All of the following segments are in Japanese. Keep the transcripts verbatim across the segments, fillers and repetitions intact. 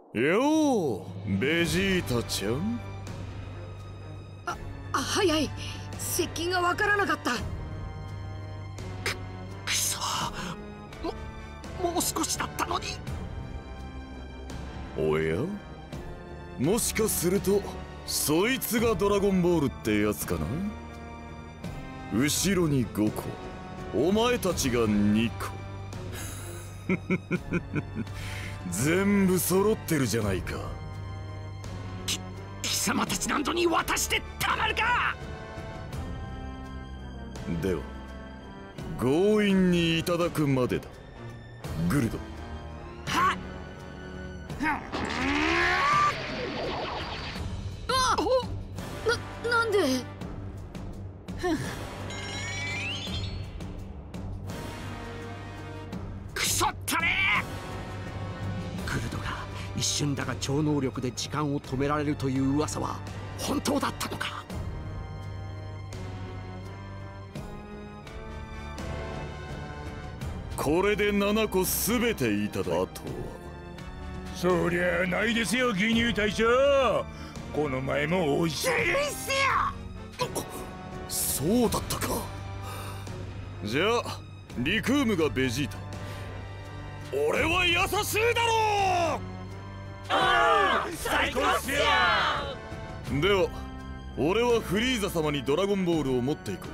ようベジータちゃん。 あ、あ、早い。接近がわからなかった。 く、くそ。も、もう少しだったのに。 おや、もしかするとそいつがドラゴンボールってやつかな。後ろにごこ、お前たちがにこ。全部揃ってるじゃないか。 き貴様たち何度に渡してたまるか。 では強引にいただくまでだ、グルド。 はっ。 あっ、な、なんで。 くそったれ。グルドが一瞬だが超能力で時間を止められるという噂は本当だったのか。 これでななこすべていただ。あとはそりゃあないですよ、義乳隊長。この前もおいしい。 そうだったか。じゃあリクームがベジータ。俺は優しいだろう。 ああ、最高っすよ。 では俺はフリーザ様にドラゴンボールを持っていく。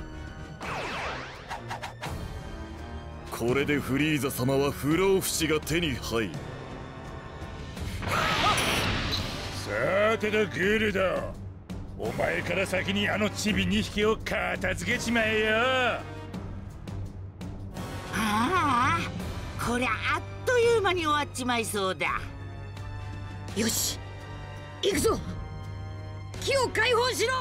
これでフリーザ様は不老不死が手に入る。 さてとグルド、お前から先にあのチビにひきを片付けちまえよ。 ああ、こりゃあっという間に終わっちまいそうだ。 よし、行くぞ。木を解放しろ。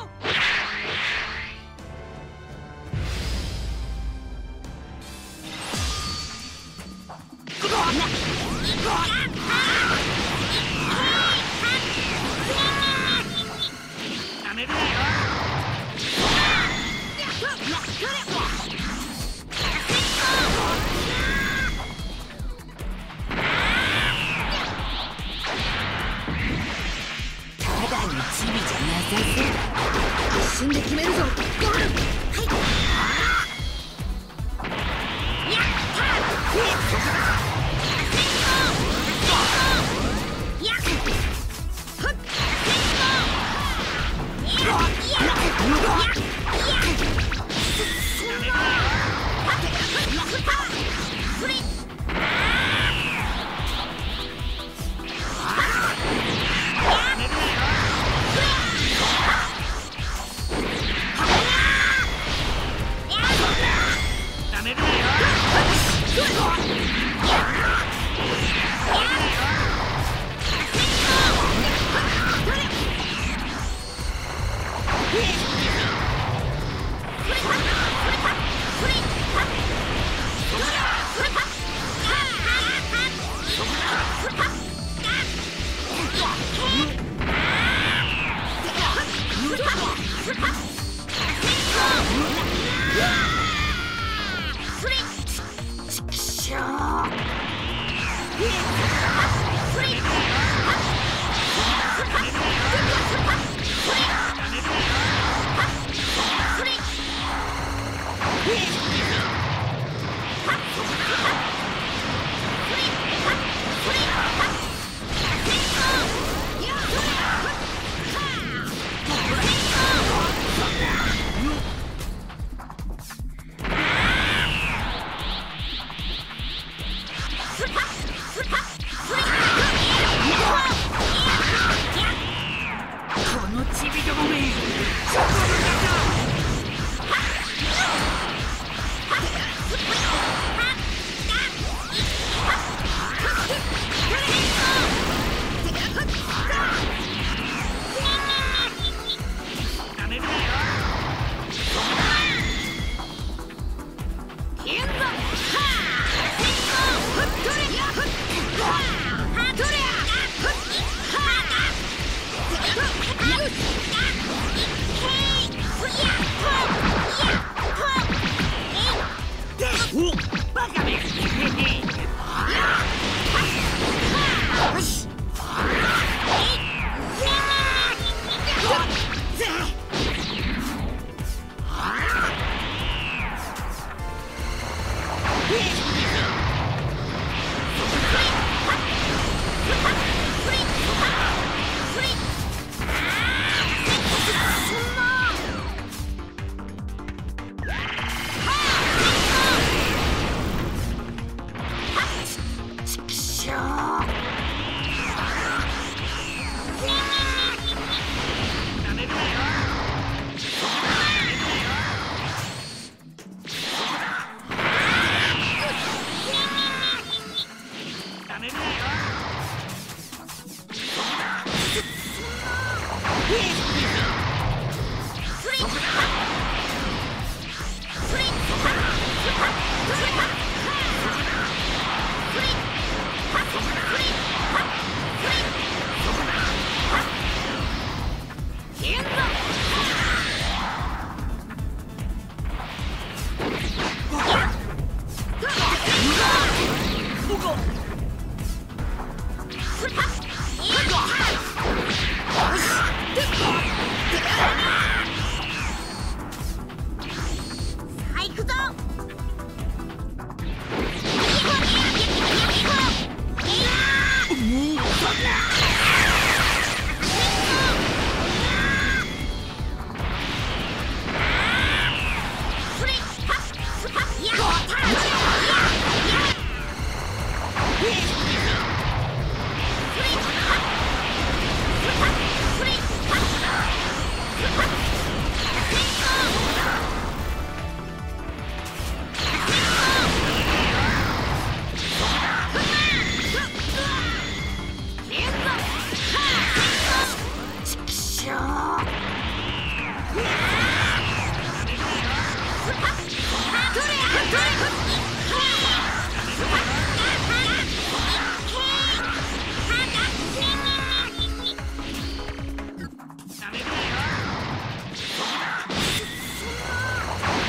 ダメだよ。 ただのチビじゃなさそうだ。 一瞬で決めるぞ、ゴール。 やった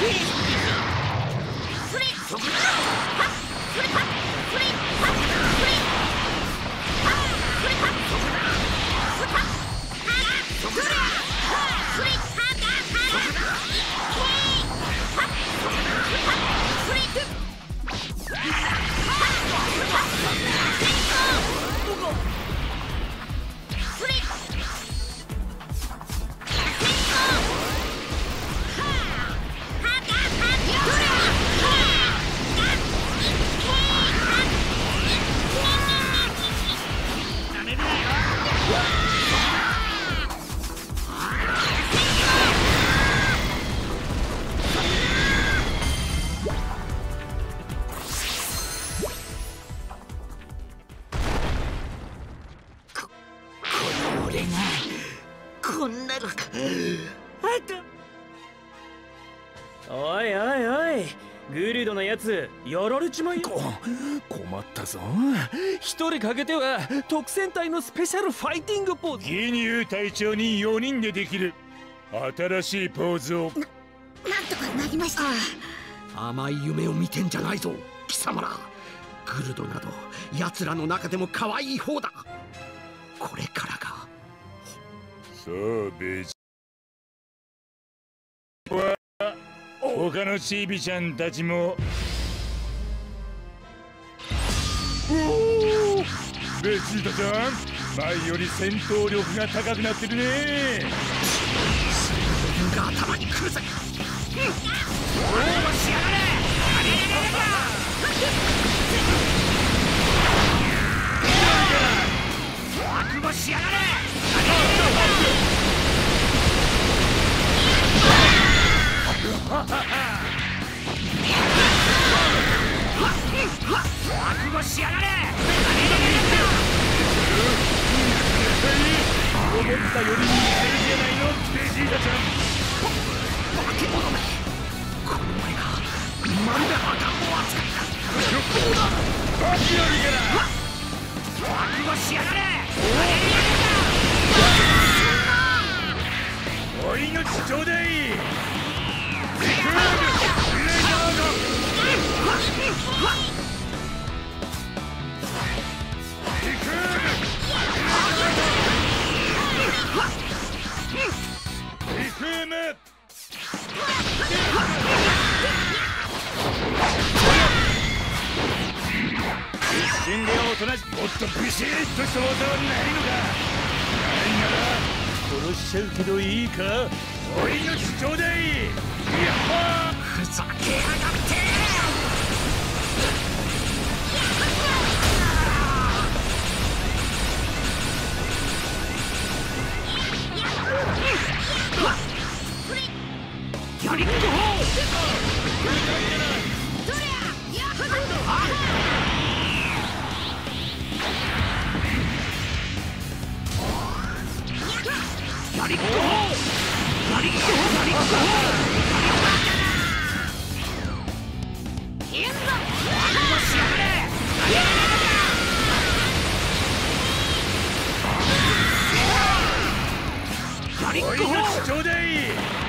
おいおいおい、グルドのやつやられちまいよ。 困ったぞ。 一人かけては特戦隊のスペシャルファイティングポーズ。 ギニュー隊長によにんでできる新しいポーズを。 な、なんとかなりました。 甘い夢を見てんじゃないぞ貴様ら。グルドなど奴らの中でも可愛い方だ。これからが。 さあベジは他のチービちゃんたちも。おお、ベジータちゃん、前より戦闘力が高くなってるね。 水が頭に来るぜ。うん、おお、しやがれ。覚悟しやがれ。覚悟しやがれ。 思ったよりに似てるじゃないのベジータちゃん。 化け物め、この前がまるで赤ん坊扱いだ。 そうだ、バキよりから覚悟しやがれ。 お命ちょうだい。一瞬でおとなしく、もっとビシッとした技はないのか。ないなら殺しちゃうけどいいか。お命ちょうだい。やっほー、 ふざけやがって。やりっこほう。やりっこほう。やりっこほう。やりっこほう。 お命ちょうだい。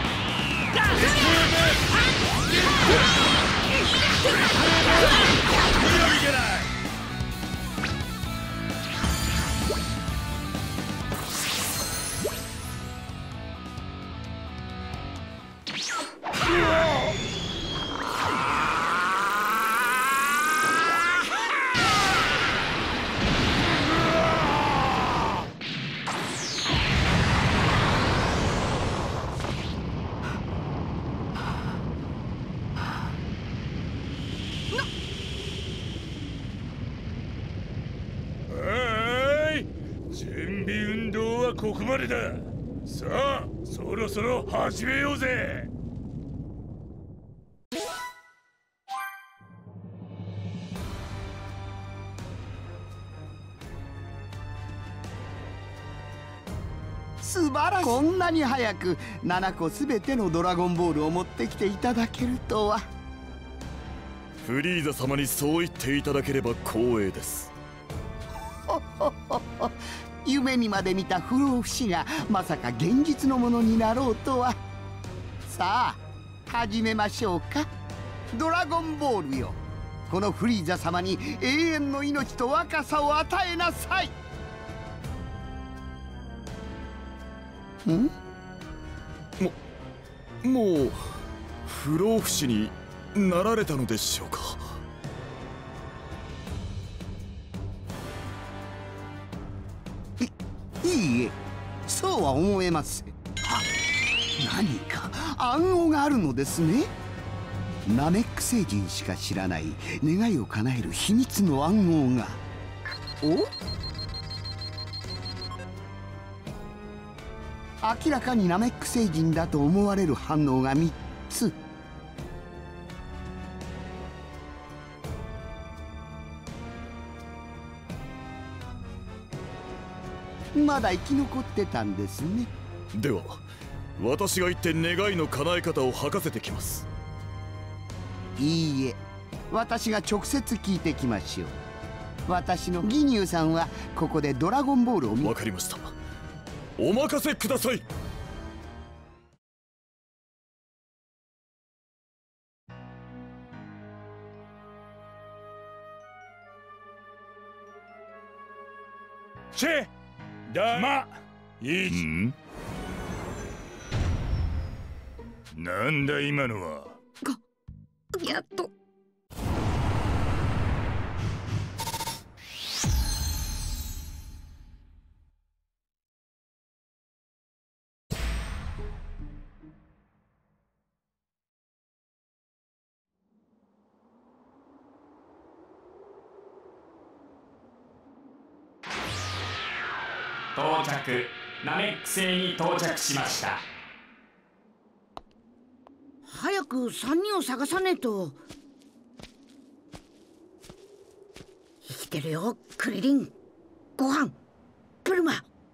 準備運動はここまでだ。さあ、そろそろ始めようぜ。 素晴らしい。こんなに早くななこすべてのドラゴンボールを持ってきていただけるとは。 フリーザ様にそう言っていただければ光栄です。 ほほほほ、夢にまで見た不老不死がまさか現実のものになろうとは。さあ、 始めましょうか。ドラゴンボールよ、このフリーザ様に永遠の命と若さを与えなさい。ん？ ももう不老不死になられたのでしょうか。 いいえ、そうは思えません。あ、何か暗号があるのですね。ナメック星人しか知らない願いを叶える秘密の暗号が。お？明らかにナメック星人だと思われる反応がみっつ。まだ生き残ってたんですね。 では私が行って願いの叶え方を吐かせてきます。 いいえ、私が直接聞いてきましょう。私のギニューさんはここでドラゴンボールを見。 わかりました。お任せください。 チェだまいい。んなんだ今のは。 やっと。 到着。ナメック星に到着しました。 早く三人を探さねえと。生きてるよ、クリリン。ご飯プルマ。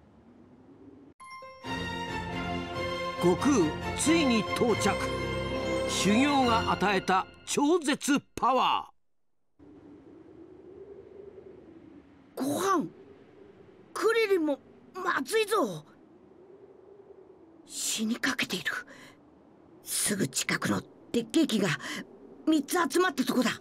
悟空ついに到着。修行が与えた超絶パワー。 ご飯クリリンもまずいぞ。死にかけている。すぐ近くの鉄ケーキがみっつ集まったとこだ。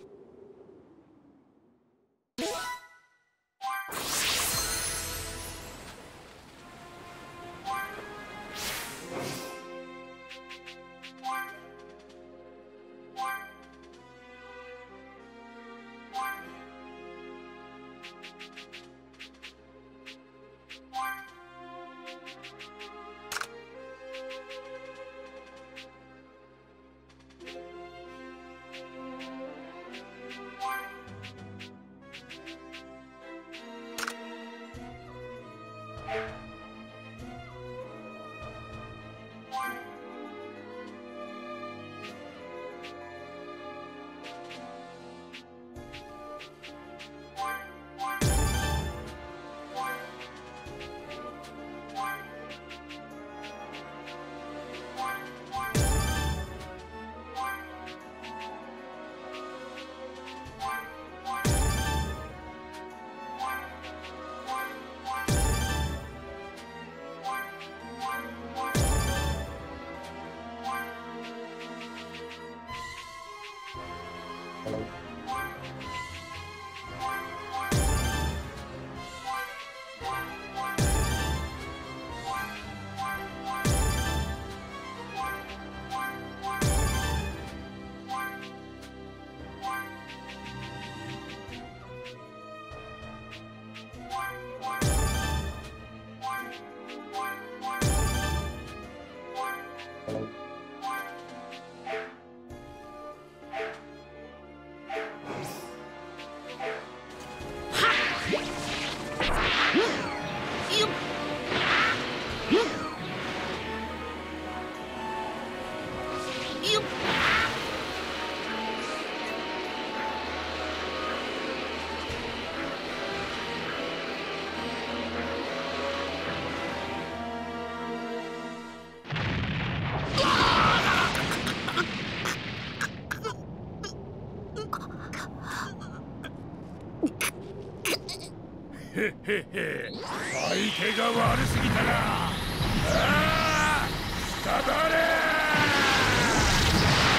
へへへ、相手が悪すぎたな。ああ、くたばれー。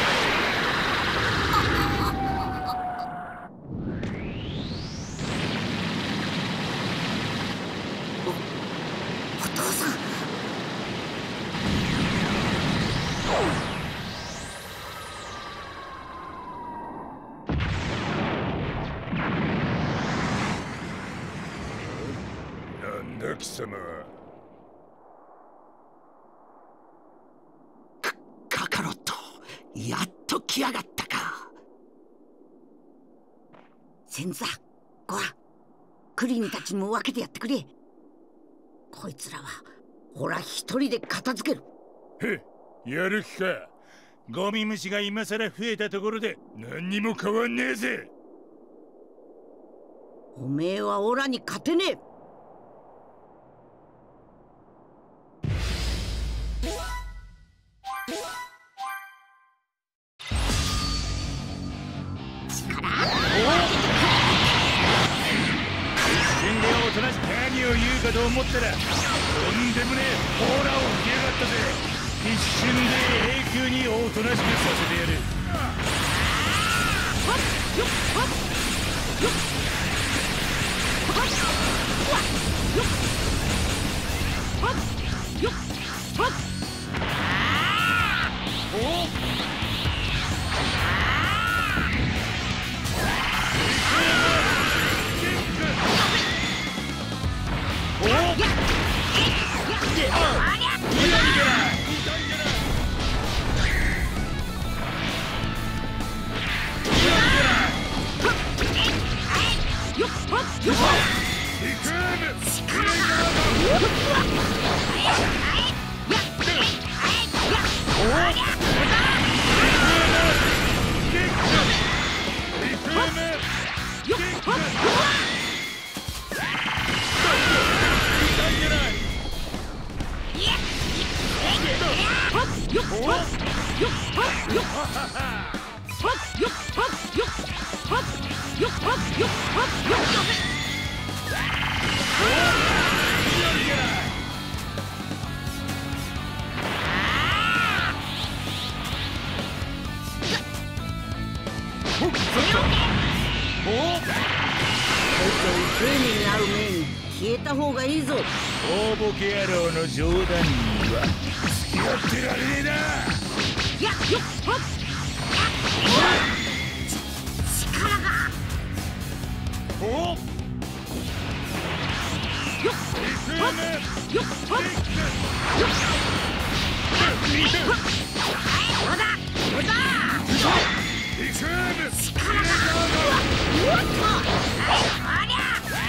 な貴様。 カカロット、やっと来やがったか。 先座、ゴア、クリンたちにも分けてやってくれ。こいつらはほら一人で片付ける。 へっ、やる気か。ゴミ虫が今さら増えたところで何にも変わんねえぜ。 おめえはオラに勝てねえ。 おとなしく何を言うかと思ったらとんでもねえオーラを吹きやがったぜ。一瞬で永久におとなしくさせてやる。 消えた方がいいぞ。 大ボケ野郎の冗談には付き合ってられねえな。 やっよっほっ力がおっよっほっよっほっよっほだほだ力がうわっとありゃ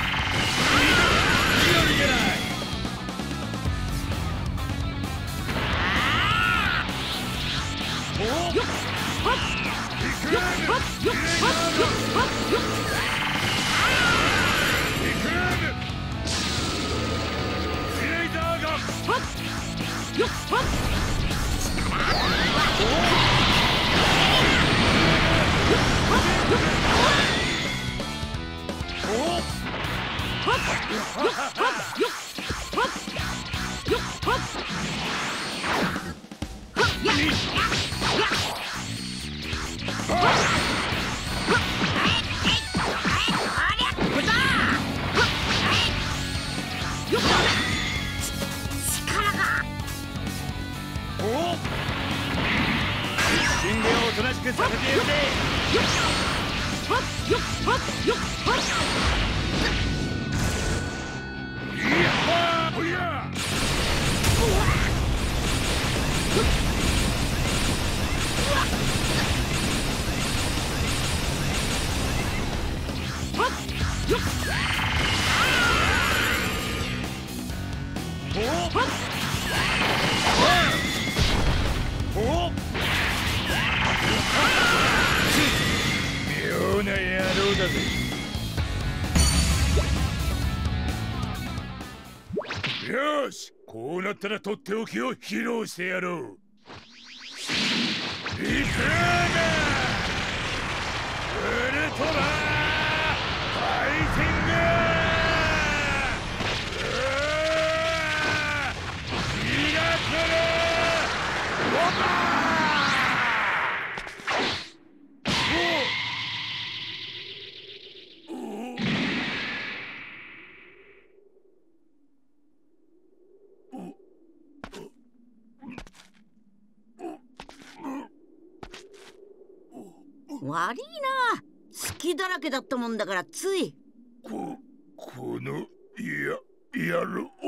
よっほっよっほっよっほっよっほっよっほっよっほっおとなしくさせてやるぜ。 よっほっよっほっよっほっいやーほいやほっよっほっほっ妙な野郎だぜ。よし、こうなったらとっておきを披露してやろう。リクームウルトラファイティングミラクルボンバー。 悪いな、隙だらけだったもんだからつい。 ここのややる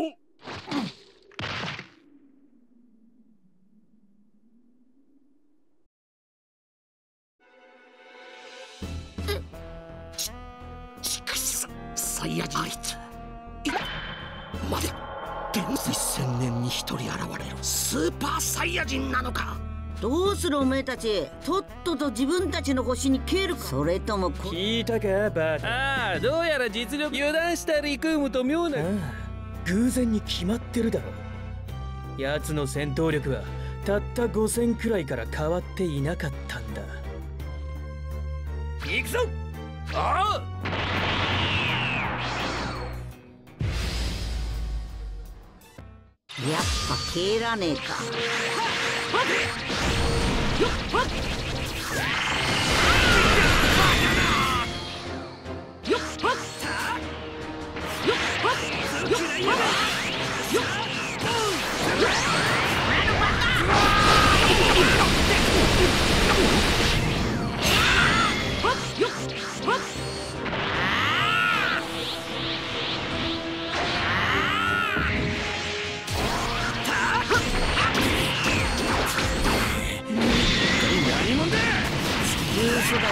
サイヤ人。あいついまでいっせんねんに一人現れるスーパーサイヤ人なのか。 どうするおめえたち、とっとと自分たちの星に消えるか、それともこ聞いたかバカ。ああ、どうやら実力油断したリクームと妙な。ああ、偶然に決まってるだろ。奴の戦闘力はたったごせんくらいから変わっていなかったんだ。行くぞ。ああ、 やっぱ消えらねえか。育ちのサイヤ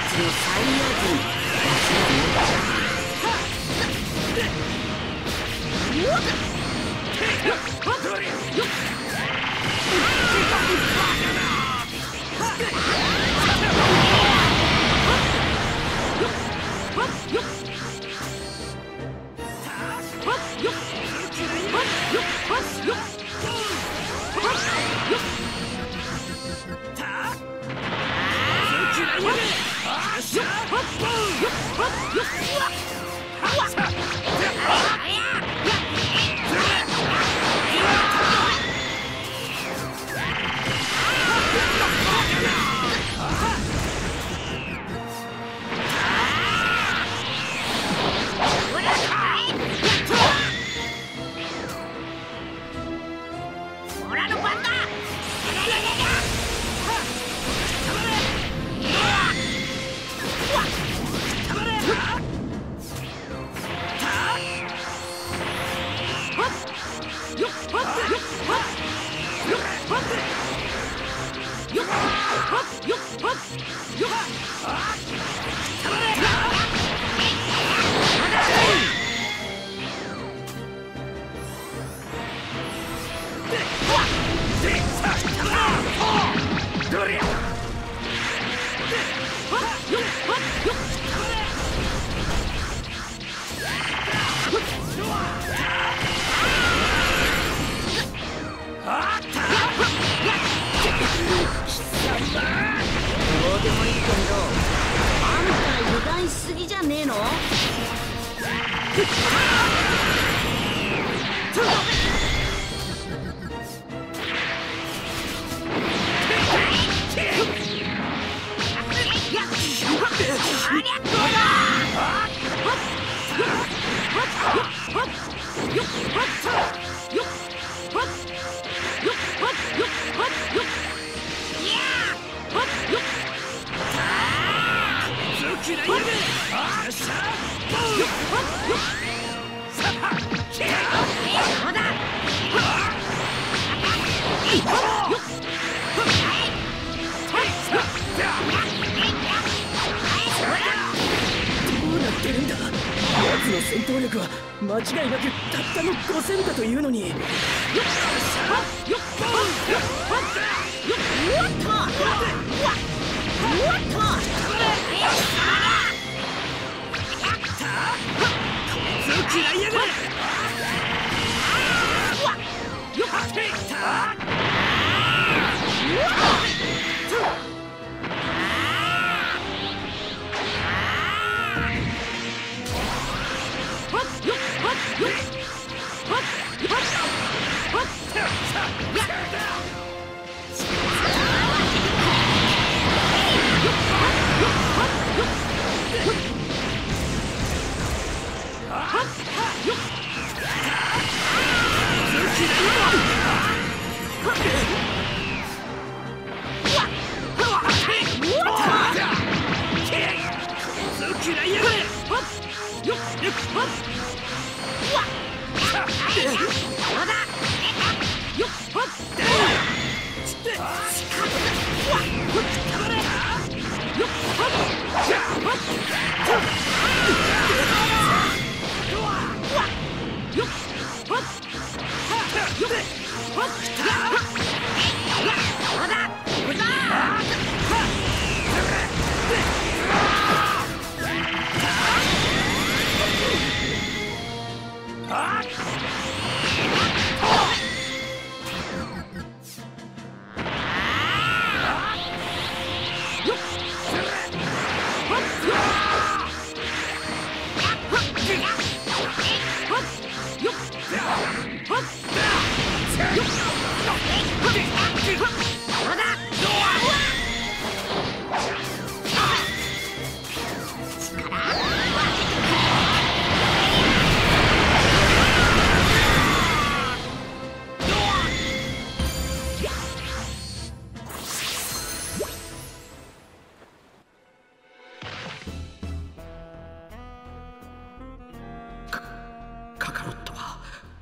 戦闘力は間違いなくたったのごせんだというのに。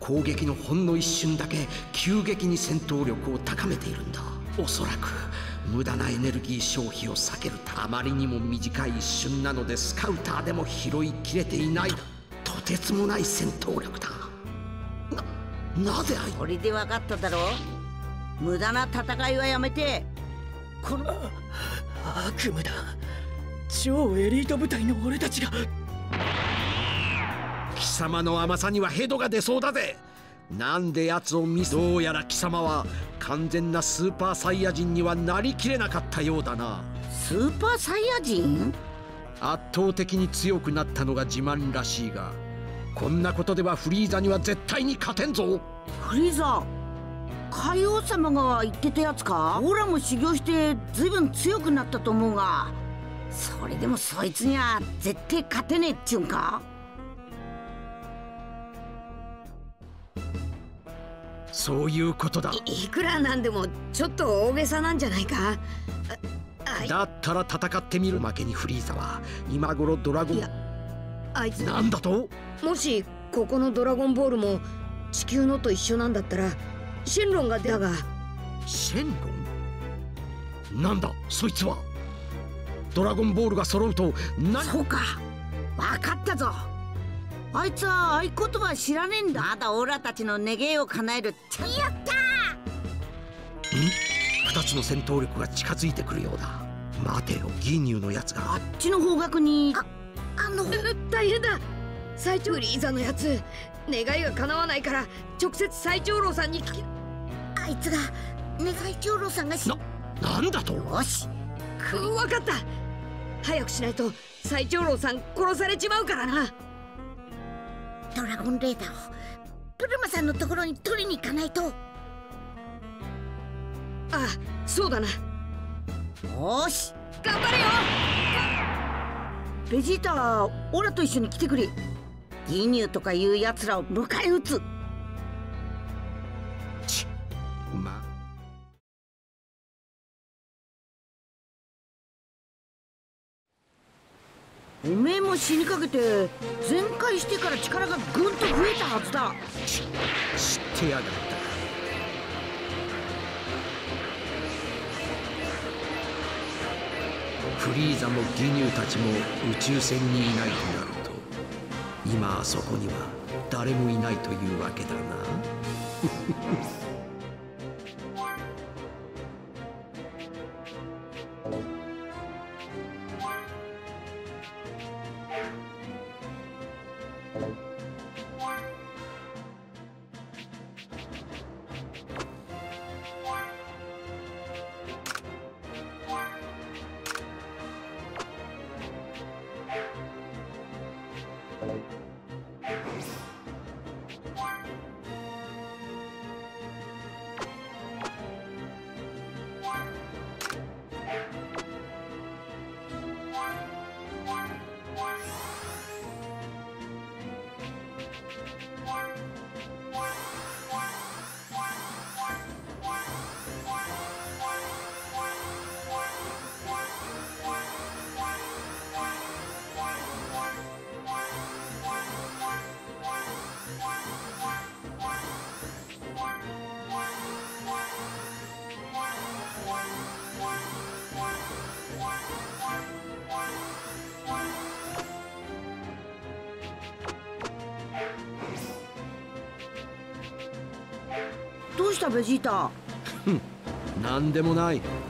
攻撃のほんの一瞬だけ急激に戦闘力を高めているんだ。おそらく無駄なエネルギー消費を避けるため、あまりにも短い一瞬なのでスカウターでも拾いきれていない。とてつもない戦闘力だ。な、なぜあいこれで分かっただろう。無駄な戦いはやめてこの悪夢だ。超エリート部隊の俺たちが。 貴様の甘さにはヘドが出そうだぜ。なんで奴を見せ、どうやら貴様は完全なスーパーサイヤ人にはなりきれなかったようだな。 スーパーサイヤ人？ 圧倒的に強くなったのが自慢らしいが、こんなことではフリーザには絶対に勝てんぞ。 フリーザ、海王様が言ってたやつか？オラも修行してずいぶん強くなったと思うが、それでもそいつには絶対勝てねえっちゅうんか？ そういうことだ。 い, いくらなんでもちょっと大げさなんじゃないか。あだったら戦ってみる。負けにフリーザは今頃ドラゴン。 いや、あいつなんだと？ もしここのドラゴンボールも地球のと一緒なんだったらシェンロンが出たが。 シェンロン？なんだそいつは。ドラゴンボールが揃うと何？ そうか、分かったぞ。あいつは合言葉知らねえんだ。まだオラたちの願いを叶える。やったー！ん？二つの戦闘力が近づいてくるようだ。待てよ、ギーニューのやつがあっちの方角に。 あ、あの大変だ。最長フリーザのやつ願いが叶わないから直接最長老さんに聞き。 あいつが最長老さんがしな、なんだと？ よし、 く分かった。早くしないと最長老さん殺されちまうからな。 ドラゴンレーダーをブルマさんのところに取りに行かないと。 ああ、そうだな。 よし、 頑張れよ。 ベジータはオラと一緒に来てくれ。ギニューとかいうやつらを迎え撃つ。 ちまおめえも死にかけて全開してから力がぐんと増えたはずだ。 ち知ってやがった。フリーザもギニューたちも宇宙船にいないとなると、今あそこには誰もいないというわけだな。 どうしたベジータ？ なんでもない。